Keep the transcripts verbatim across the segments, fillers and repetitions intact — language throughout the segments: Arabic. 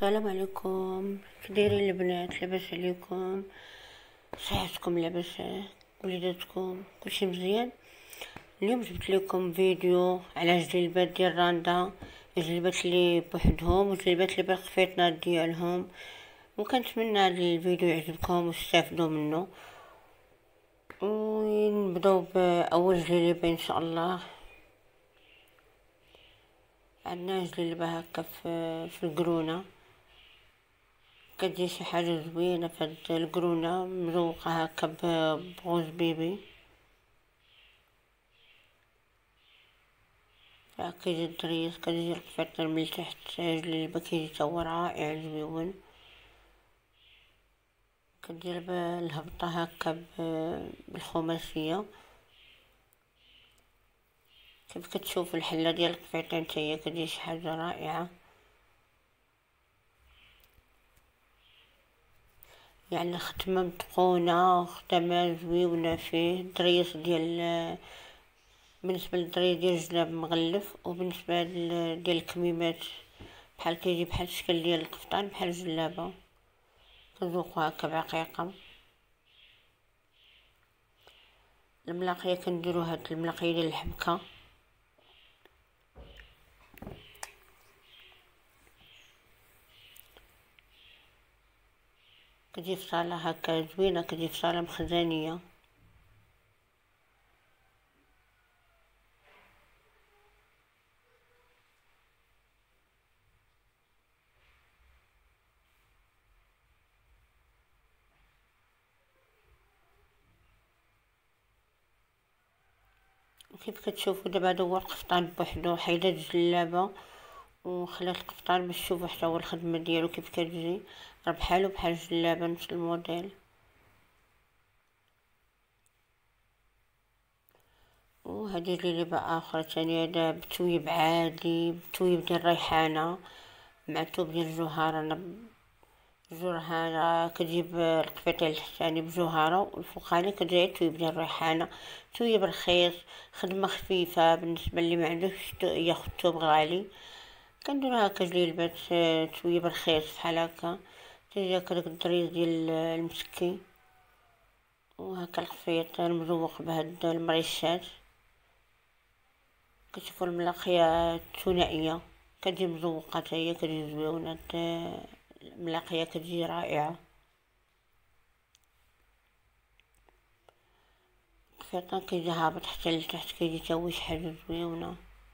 السلام عليكم. كدايرين البنات؟ لاباس عليكم؟ صحتكم لاباس؟ وليداتكم كلشي مزيان؟ اليوم جبت لكم فيديو على جلبات ديال راندا، جلبات اللي بوحدهم وجلبات اللي بالخفيطنات ديالهم، وكنتمنى هذا الفيديو يعجبكم وتستافدوا منه. ونبداو باول جليبه ان شاء الله. عندنا جلبه هكا في في القرونه، كتجي شي حاجه زوينه في هاد القرونه، مزوقه هكا بغوز بيبي. كيجي الدريس، كتجي القفيطه من تحت جليبه، كيجي تا هو رائع زويون. كدير بالهبطه هكا بالخماسيه كيف كتشوف الحله ديال القفيطه نتايا، كتجي شي حاجه رائعه. يعني ختمه متقونه، ختمه زويونه فيه الدريس ديال بالنسبه للدريس ديال الجناب مغلف، وبالنسبه ديال الكميمات بحال كيجي بحال الشكل ديال القفطان بحال الجلابه. كنذوقو هكا بعقيقه. الملاقيه كنديرو هاد الملاقيه ديال الحبكه، كتجي في صاله هكا زوينه، كتجي في صاله مخزنيه. وكيف كتشوفوا دابا هذا هو القفطان بوحدو، حيدات الجلابه وخلات القفطان باش تشوفوا حتى هو الخدمه ديالو كيف كتجي، راه بحالو بحال الجلابه نفس الموديل. وهذه جلابه اخرى ثاني، هذا بتويب عادي، بتويب ديال الريحانه مع الثوب ديال الجوهره. الجوهره كتجيب القفيطه التحتاني بجوهره، والفوقاني كتجي تويب ديال الريحانه، تويب رخيص، خدمه خفيفه بالنسبه اللي ما عندوش ياخد ثوب غالي. كنديرو هكا جليبات تويب رخيص بحال هكا، تجي هكا داك الدريس ديال المسكي، وهكا الخفيط المزوق بهاد المريشات. كتشوفوا الملاقيه الثنائيه كتجي مزوقه حتى هي، كتجي زويونه. الملاقيه كتجي رائعه. الخيطان كيجي هابط حتى لتحت، كيجي تا هو شي حاجه زويونه.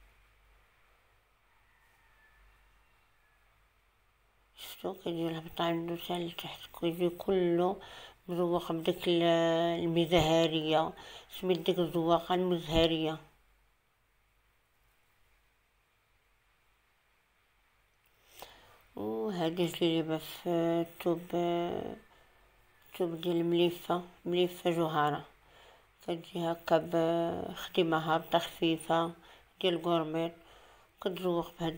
شفتو كيجي الهبط عندو تا لتحت، كيجي كله مزوق بديك المزهريه، سميت ديك الزواقه المزهريه. وهذه جليبه في الثوب، الثوب ديال مليفه مليفه جوهره، كتجي هكا بخدمه هابطه خفيفه ديال الكورميط، كتزوق بهاد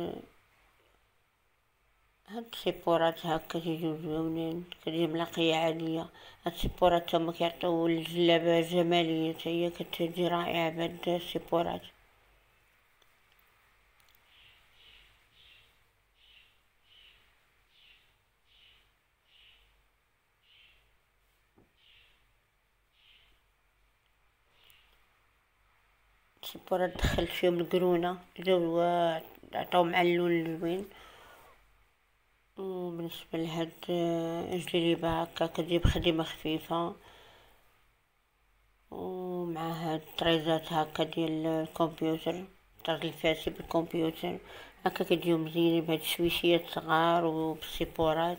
هاد السيبورات هكا تيجيو زوينين. كتجي ملاقيه عاديه، هاد السيبورات تما كيعطيو الجلابه جماليه، حتى هي كتجي رائعه بهاد السيبورات. السيبورات دخلت فيهم القرونه، جاو عطاو مع اللون الزوين. وبالنسبه لهاد الجليبه هكا كتجيب خدمه خفيفه، ومع هاد الطريزات هكا ديال الكمبيوتر، طرز الفاسي بالكمبيوتر هكا كتجيو مزيانين بهاد الشويشيات صغار وبالسيبورات.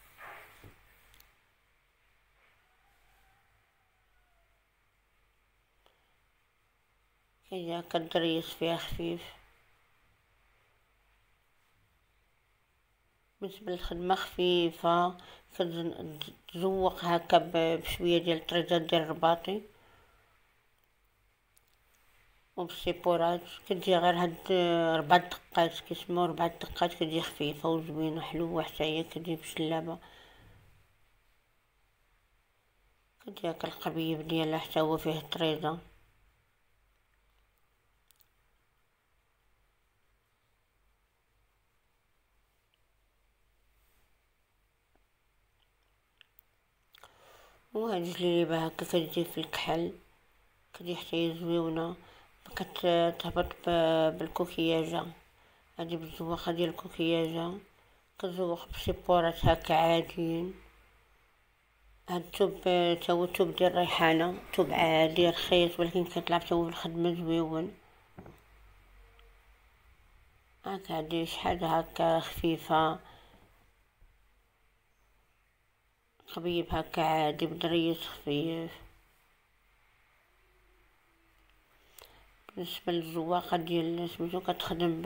كيجي هكا الدريس فيها خفيف. بالنسبه للخدمه خفيفه، كتزوق هكا بشويه ديال الطريزات ديال الرباطي وبالسيبورات. كتجي غير هاد ربع دقات، كيسموه ربع دقات، كتجي خفيفه وزوينه حلوه حتى هي، كتجي بجلابه. كتجي هكا القبيب ديالها حتى هو فيه طريزه. وهاد الجليبة هكا كتجي في الكحل، كتجي حتى زويونة، كتهبط بالكوكياجة، هادي بالزواقة ديال الكوكياجة، كتزوق بسيبورات هكا عاديين. هاد التوب تا هو التوب ديال الريحانة، توب عادي رخيص ولكن كيطلع تا هو في الخدمة زويون. هاكا هادي شي حاجة هكا خفيفة، خبيب هكا عادي بدريس خفيف. بالنسبة للزواقة ديال سميتو كتخدم ب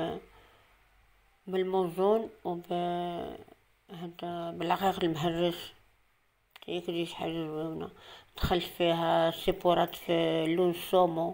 بالموزون وب هذا بالعقيق المهرس، هي كتجي شي حاجة زوينة. دخلت فيها سيبورات في لون سومو،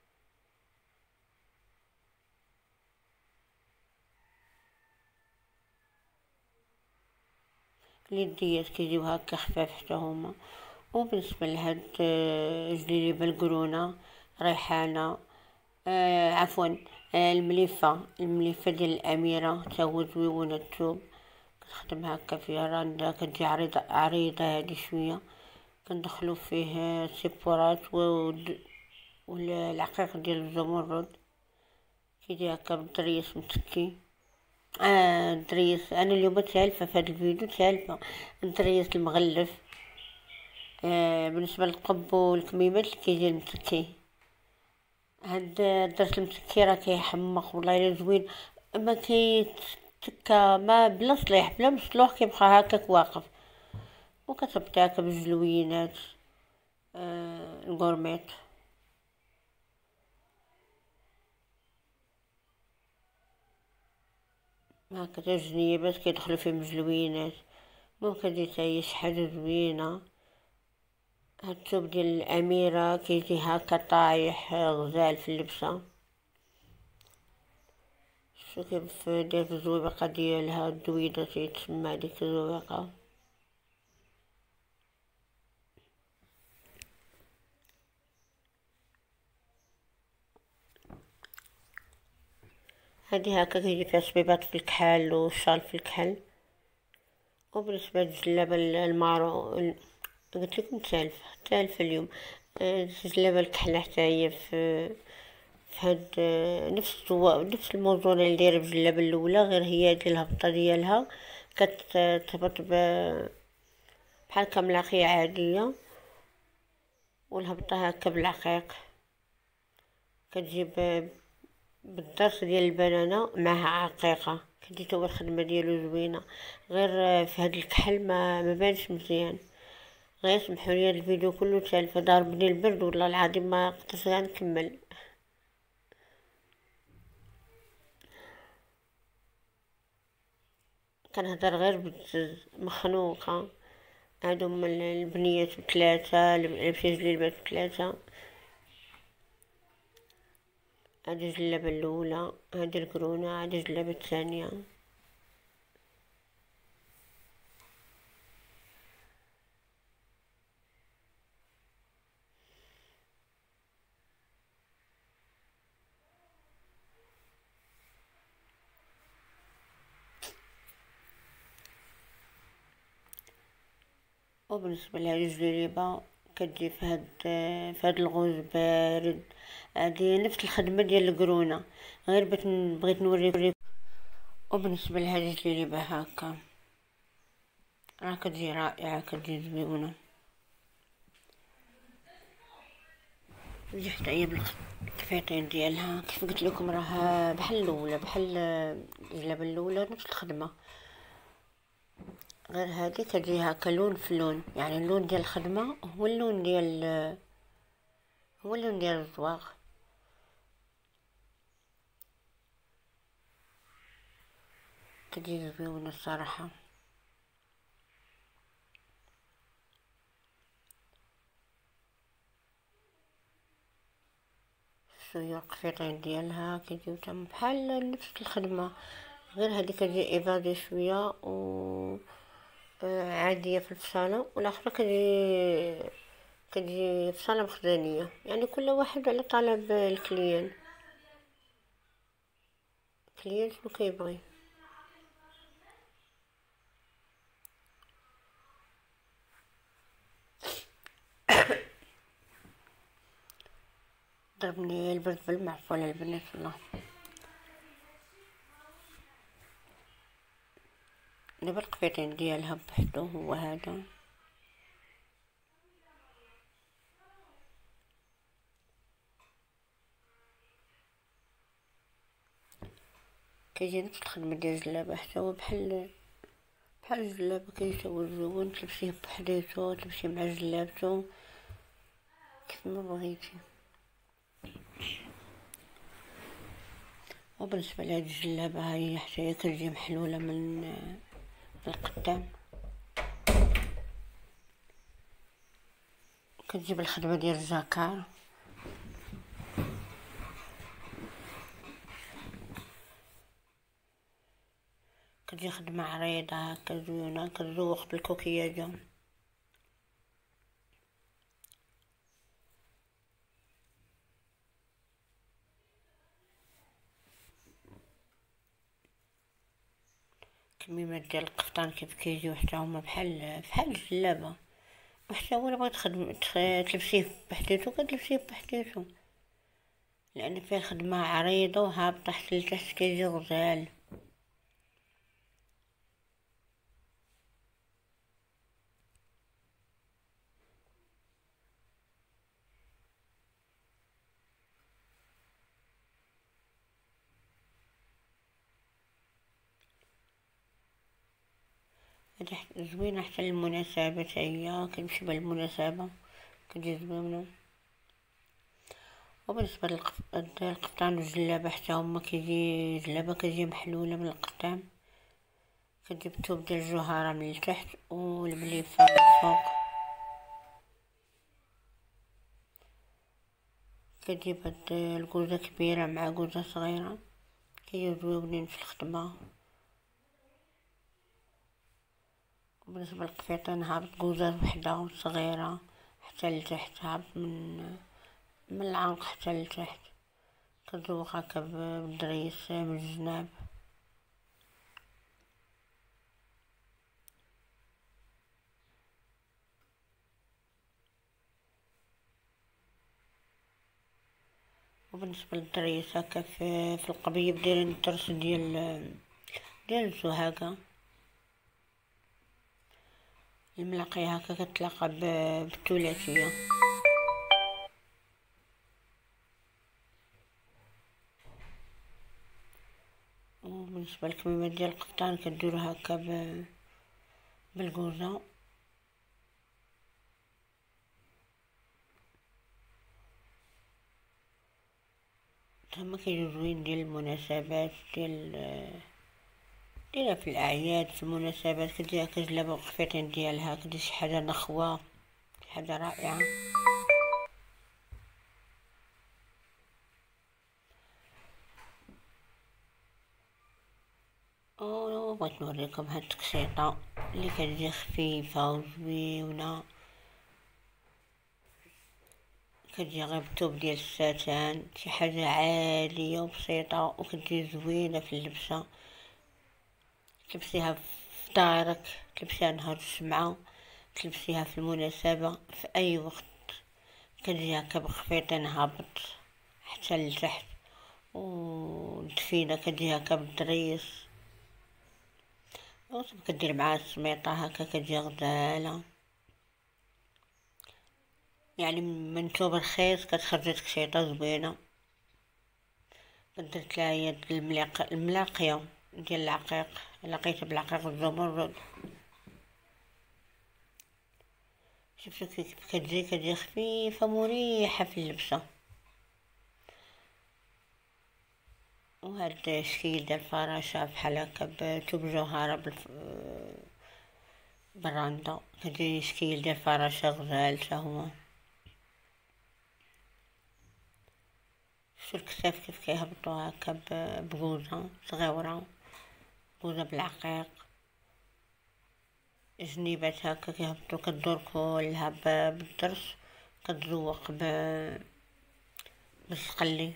اليديات كيجيو هكا خفاف حتى هما. وبالنسبة لهاد الجليبة القرونة ريحانة، آه عفوا، آه المليفة المليفة ديال الأميرة تا هو زويونة التوب، كنخدم هكا فيها راندا، كتجي عريضة عريضة هادي شوية، كندخلو فيه سيبورات و والعقيق ديال الزمرد، كيجي هكا بالدريس متكي. آه الدريس انا اليوم تالفة في هاد الفيديو، تالفة الدريس المغلف. آه بالنسبة للقب والكميمات اللي كيجي المتكي، هاد الدرس المتكي راه كيحمق والله الا زوين، ما كيتكا ما بلا صليح بلا مصلوح، كيبقى هكاك واقف. وكتبداك بالجلوينات آه الغورميت، هكا جنيبات كيدخلو فيهم مجلوينات. ممكن دي تاهي شي حاجة زوينة. هاد الثوب ديال الأميرة كيجي هكا طايح غزال في اللبسة، شو كيف داير الزويبقة ديالها الدويدة تيتسمى ديك الزويبقة. هادي هكا كيجي فيها صبيبات في الكحل والشال في الكحل. وبالنسبة للجلابة المارو قلت لكم تالفة تالفة اليوم، الجلابة الكحلة حتى هي في في هاد نفس الزوا نفس الموزون اللي دايره بالجلابة الاولى، غير هي ديال الهبطة ديالها كتهبط بحال كملاقية عادية، والهبطة هكا بالعقيق، كتجيب بالضرس ديال البنانة معها عقيقة، كتجي تا هو الخدمة ديالو زوينة. غير في هاد الكحل ما مبانش مزيان. غير سمحولي هاد الفيديو كله تالفة، ضاربني البرد والله العظيم ما قدرتش نكمل. كنهضر غير بالجز مخنوقة. هادو هما البنيات ثلاثة، لبسي جليبات ثلاثة. هادي الجلابة الاولى، هادي الكرونة، هادي الجلابة الثانية. وبالنسبة لهاد الجليبة كتجي في هاد في هاد الغوز بارد، هادي نفس الخدمة ديال القرونة، غير بغيت بغيت نوريكم. وبالنسبة لهاد الجليبة هكا راه كتجي رائعة، كتجي زوينة، تجي حتى هي بالكفيطين ديالها كيف قلت لكم، راه بحال الاولى بحال الجلابة الاولى نفس الخدمة، غير هادي كتجي هكا لون في لون، يعني اللون ديال الخدمة هو اللون ديال هو اللون ديال الزواق. كتجي زوينة الصراحة. شوية القفيطين ديالها كيجيو تما بحال نفس الخدمة، غير هادي كتجي ايفادي شوية و عادية في الفصالة، والاخرى كتجي كتجي فصالة مخزنية، يعني كل واحد على طلب الكليان، الكليان شنو كيبغي. ضربني البرد بالمعفولة البنات والله. دابا القفيطين ديالها بوحدو هو هذا. كيجي نفس الخدمة ديال الجلابة، حتى هو بحال بحال الجلابة كيساوي الزون، تلبسيه بحديتو تلبسيه مع جلابتو كيف ما بغيتي. وبالنسبة لهاد الجلابة هاهي حتى هي كتجي محلولة من من القدام، كتجيب الخدمة ديال الجاكار، كتجي خدمة عريضة هكا زوينة، كتزوق بالكوكياجة. كميمات ديال القفطان كيف كيجيو حتى هما بحال بحال الجلابة، وحتى هو الا بغيت تخدم تلبسيه بحديتو كتلبسيه بحديتو، لان فيه خدمة عريضة وهابطة حتى لتحت كيجي غزال. هادي زوينة حتى للمناسبات، هي كنمشي بها للمناسبة كتجي زوينة. وبالنسبة للقفطان والجلابة حتى هما كيجي جلابة كتجي محلولة من القدام، كتجيب الثوب ديال الجوهرة من التحت والمليفة من الفوق، كتجيب هاد الكوزة كبيرة مع كوزة صغيرة كيجيو زوينين في الخدمة. وبالنسبة للقفيطين هابط كوزة وحدة صغيرة حتى لتحت، هابط من من العنق حتى لتحت، كتزوق هكا بالدريس من الجناب. وبالنسبة للدريس هكا في, في القبيب دايرين الدرس ديال ديال الزهاقة، الملاقية هكا كتلاقى بالثلاثية. وبالنسبة للكميمات ديال القفطان كديرو هكا بالكوزة، هما كيجيو زوين ديال المناسبات ديال ديالها في الاعياد، في المناسبات كدير هكا جلابة وقفيطين ديالها، كدير شي حاجة نخوة، شي حاجة رائعة. وبغيت نوريكم هاد التقشيطة اللي كتجي خفيفة وزوينة، كتجي غير بالثوب ديال الساتان، شي حاجة عالية وبسيطة وكتجي زوينة في اللبسة، تلبسيها في دارك، تلبسيها نهار الجمعة، تلبسيها في المناسبة في اي وقت، كتجي هكا بخفيطين هابط حتى لتحت، ودفينة كتجي هكا بالدريس، كدير معاها السميطة هكا كتجي غزالة. يعني من ثوب رخيص كتخرج تقشيطة زوينة. درت لها هي الملاق الملاقية ديال العقيق، لقيتها بالعقيق الزمرد، شفتو كيف كتجي كتجي خفيفة مريحة في اللبسة. وهاد الشكل ديال الفراشة بحال هكا بثوب جوهرة بالف... براندا، كتجي شكل ديال الفراشة غزال حتى هو. شوف الكتاف كيف كيهبطو هكا بكوزة صغيرة، كوزة بالعقيق، جنيبات هكا كيهبطو، كدور كلها بالدرس، كتزوق ب بالسقلي.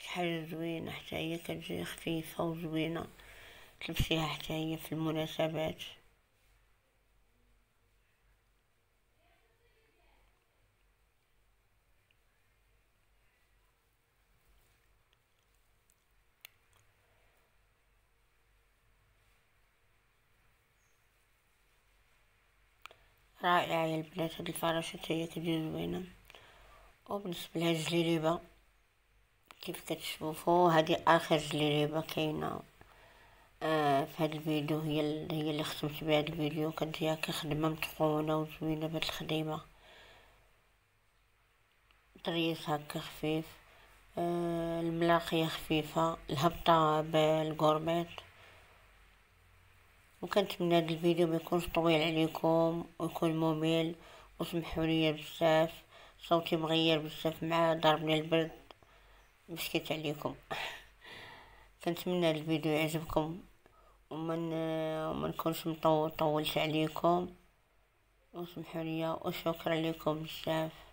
حاجة زوينة حتى هي، كتجي خفيفة وزوينة تلبسيها حتى هي في المناسبات. رائعة يا البنات، هاد الفراشات هي كتجي زوينة. وبالنسبة لهاد الجليليبة كيف كتشوفوا، هادي اخر جليليبة كاينة آه في هاد الفيديو، هي ال- هي اللي ختمت بها هاد الفيديو. كانت هكا خدمة متقونة وزوينة بهاد الخديمة، طريس هكا خفيف. آه الملاقية خفيفة، الهبطة بالقورميط. وكنتمنى هاد الفيديو ميكونش طويل عليكم ويكون ممل، وسمحوا لي بزاف صوتي مغير بزاف مع ضربني البرد، مشكيت عليكم. كنتمنى هاد الفيديو يعجبكم، ومن وما نكونش مطول طولت عليكم، وسمحوا لي وشكرا لكم بزاف.